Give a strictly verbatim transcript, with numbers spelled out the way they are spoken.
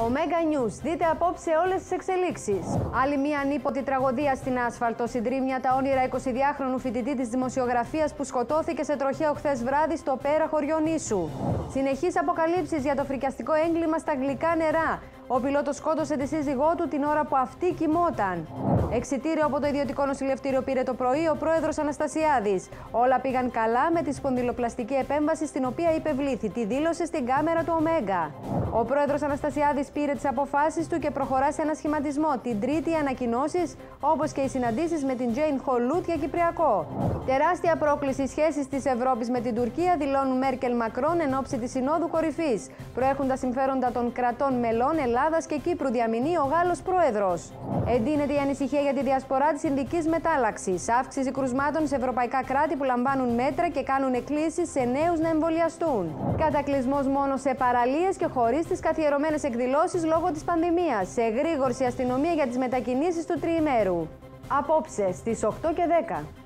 Omega News. Δείτε απόψε όλες τις εξελίξεις. Άλλη μία ανίποτη τραγωδία στην άσφαλτο. Συντρίμμια τα όνειρα εικοσιδυάχρονου φοιτητή της δημοσιογραφίας που σκοτώθηκε σε τροχαίο χθες βράδυ στο Πέρα χωριό Νήσου. Συνεχείς αποκαλύψεις για το φρικιαστικό έγκλημα στα γλυκά νερά. Ο πιλότος σκότωσε τη σύζυγό του την ώρα που αυτή κοιμόταν. Εξιτήριο από το ιδιωτικό νοσηλευτήριο πήρε το πρωί ο πρόεδρος Αναστασιάδης. Όλα πήγαν καλά με τη σπονδυλοπλαστική επέμβαση στην οποία υπευλήθη. Τη δήλωσε στην κάμερα του Ωμέγα. Ο πρόεδρος Αναστασιάδης πήρε τις αποφάσεις του και προχωρά σε ένα σχηματισμό. Την Τρίτη οι ανακοινώσεις, όπως και οι συναντήσεις με την Τζέιν Χολούτ για Κυπριακό. Τεράστια πρόκληση σχέσεις της Ευρώπης με την Τουρκία, δηλώνουν Μέρκελ Μακρόν εν ώψη της Συνόδου Κορυφής. Προέχουν τα συμφέροντα των κρατών μελών Ελλάδας και Κύπρου, διαμηνεί ο Γάλλος πρόεδρος. Εντείνεται η ανησυχία για τη διασπορά της Ινδικής μετάλλαξης. Αύξηση κρουσμάτων σε ευρωπαϊκά κράτη που λαμβάνουν μέτρα και κάνουν εκκλήσεις σε νέους να εμβολιαστούν. Κατακλεισμός μόνο σε παραλίες και χωρίς τις καθιερωμένες εκδηλώσεις λόγω της πανδημίας. Σε εγρήγορση αστυνομία για τις μετακινήσεις του τριημέρου. Απόψε στις οκτώ και δέκα.